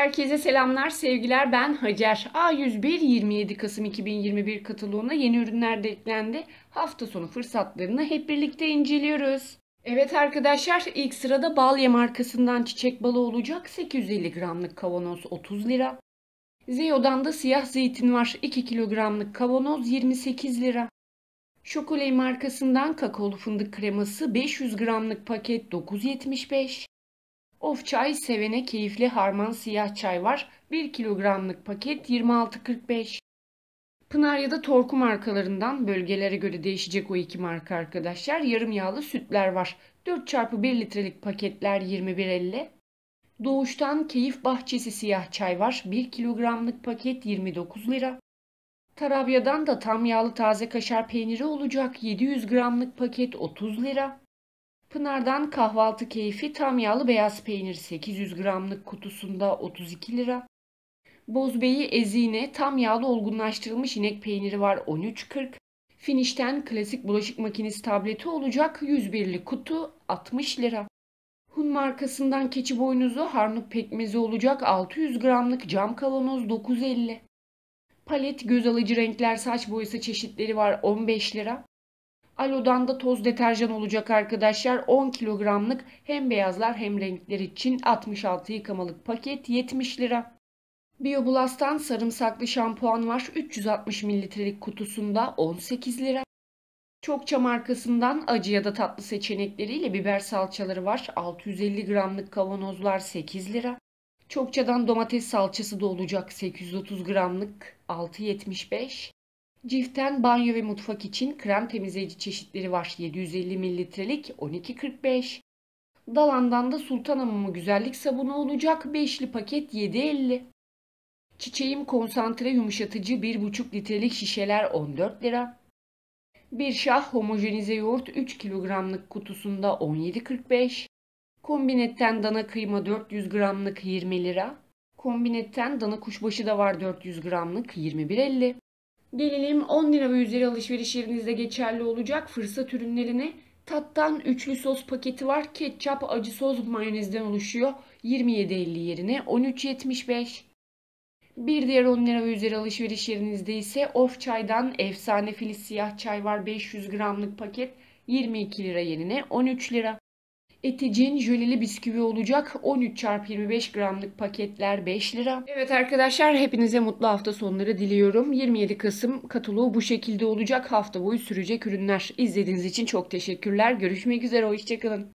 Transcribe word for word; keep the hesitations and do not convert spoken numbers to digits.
Herkese selamlar, sevgiler. Ben Hacer. A yüz bir yirmi yedi Kasım iki bin yirmi bir kataloğuna yeni ürünler de eklendi. Hafta sonu fırsatlarını hep birlikte inceliyoruz. Evet arkadaşlar, ilk sırada Balya markasından çiçek balı olacak. sekiz yüz elli gramlık kavanoz otuz lira. Zeo'dan da siyah zeytin var. iki kilogramlık kavanoz yirmi sekiz lira. Şokoley markasından kakaolu fındık kreması beş yüz gramlık paket dokuz yetmiş beş. Of çay sevene keyifli harman siyah çay var. bir kilogramlık paket yirmi altı kırk beş. Pınar ya da Torku markalarından bölgelere göre değişecek o iki marka arkadaşlar. Yarım yağlı sütler var. dört çarpı bir litrelik paketler yirmi bir elli. Doğuştan Keyif Bahçesi siyah çay var. bir kilogramlık paket yirmi dokuz lira. Tarabya'dan da tam yağlı taze kaşar peyniri olacak. yedi yüz gramlık paket otuz lira. Pınar'dan kahvaltı keyfi tam yağlı beyaz peynir sekiz yüz gramlık kutusunda otuz iki lira. Bozbeyi Ezine tam yağlı olgunlaştırılmış inek peyniri var on üç kırk. Finish'ten klasik bulaşık makinesi tableti olacak yüz birlik kutu altmış lira. Hun markasından keçi boynuzu harnut pekmezi olacak altı yüz gramlık cam kavanoz dokuz elli. Palet göz alıcı renkler saç boyası çeşitleri var on beş lira. Alo'dan da toz deterjan olacak arkadaşlar. on kilogramlık hem beyazlar hem renkler için altmış altı yıkamalık paket yetmiş lira. Bioblast'tan sarımsaklı şampuan var. üç yüz altmış mililitrelik kutusunda on sekiz lira. Çokça markasından acı ya da tatlı seçenekleriyle biber salçaları var. altı yüz elli gramlık kavanozlar sekiz lira. Çokçadan domates salçası da olacak sekiz yüz otuz gramlık altı yetmiş beş. Cif'ten banyo ve mutfak için krem temizleyici çeşitleri var. yedi yüz elli mililitrelik on iki kırk beş. Dalan'dan da Sultan Hamamı güzellik sabunu olacak beşli paket yedi elli. Çiçeğim konsantre yumuşatıcı bir buçuk litrelik şişeler on dört lira. Bir şah homojenize yoğurt üç kilogramlık kutusunda on yedi kırk beş. Kombinetten dana kıyma dört yüz gramlık yirmi lira. Kombinetten dana kuşbaşı da var dört yüz gramlık yirmi bir elli. Gelelim on lira ve üzeri alışveriş yerinizde geçerli olacak fırsat ürünlerine. Tat'tan üçlü sos paketi var. Ketçap, acı sos, mayonezden oluşuyor. yirmi yedi elli yerine on üç yetmiş beş. Bir diğer on lira ve üzeri alışveriş yerinizde ise Of Çay'dan efsane filiz siyah çay var. beş yüz gramlık paket yirmi iki lira yerine on üç lira. Eticin jöleli bisküvi olacak. on üç çarpı yirmi beş gramlık paketler beş lira. Evet arkadaşlar, hepinize mutlu hafta sonları diliyorum. yirmi yedi Kasım kataloğu bu şekilde olacak. Hafta boyu sürecek ürünler. İzlediğiniz için çok teşekkürler. Görüşmek üzere. Hoşçakalın.